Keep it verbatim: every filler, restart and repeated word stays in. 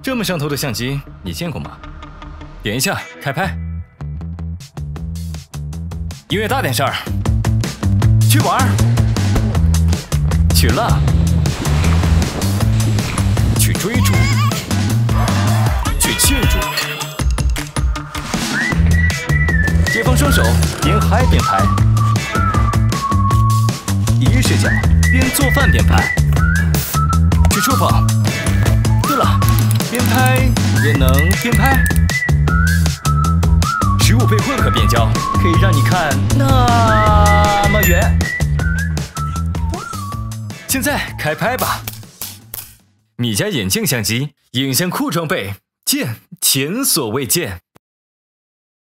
这么上头的相机，你见过吗？点一下开拍。音乐大点声儿。去玩儿，去浪，去追逐，去庆祝。解放双手，边嗨边拍。第一视角，边做饭边拍。去触碰。对了，边拍也能边拍。十五倍混合变焦，可以让你看那么远。现在开拍吧！米家眼镜相机，影像酷装备，见前所未见。